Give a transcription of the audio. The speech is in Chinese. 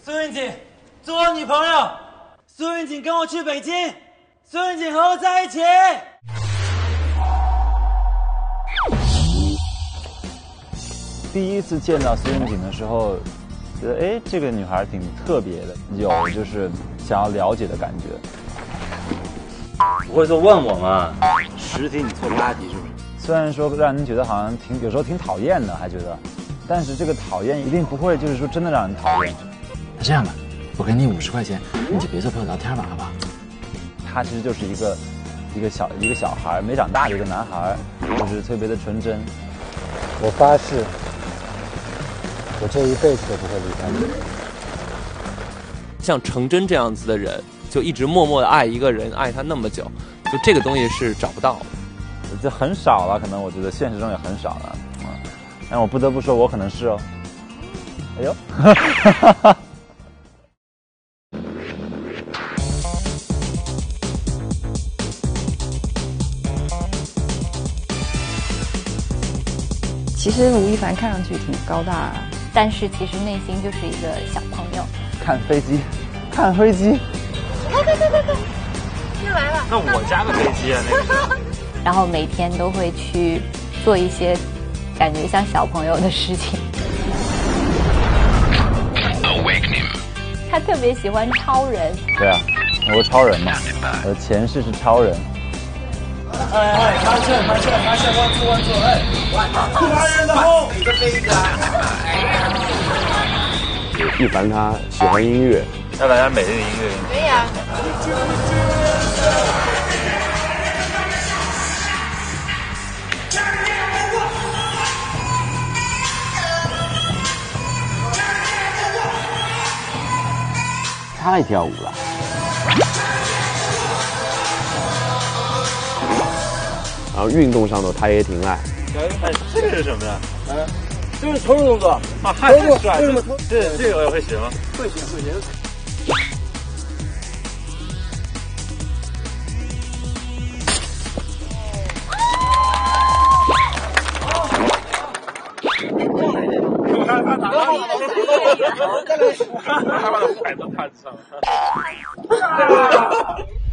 苏云锦，做我女朋友。苏云锦跟我去北京，苏云锦和我在一起。 第一次见到苏云锦的时候，觉得哎，这个女孩挺特别的，有就是想要了解的感觉。 不会说问我吗？10题你错8题是不是？ 虽然说让人觉得好像有时候挺讨厌的，还觉得，但是这个讨厌一定不会就是说真的让人讨厌。 那这样吧，我给你50块钱，你就别做陪我聊天了，好不好？ 他其实就是一个小孩，没长大的一个男孩，就是特别的纯真。 我发誓，我这一辈子都不会离开你。 像程真这样子的人，就一直默默的爱一个人，爱他那么久，就这个东西是找不到的。 这很少了，可能我觉得现实中也很少了。但我不得不说，我可能是哦。哎呦， 其实吴亦凡看上去挺高大，但是其实内心就是一个小朋友。 看飞机，看飞机。 对，又来了。 那我家的飞机啊，那个。 然后每天都会去做一些感觉像小朋友的事情。他特别喜欢超人。 对啊，我是超人嘛，我的前世是超人。 哎，发射，关注，哎，华人的后，一个飞一个。 亦凡他喜欢音乐， 要来点美丽的音乐。 可以啊。 他爱跳舞了。然后运动上头他也挺爱。 哎，这个是什么呀？ 这是投入动作啊，太帅了！这个我也会行。 会行。 他把他甩到他上。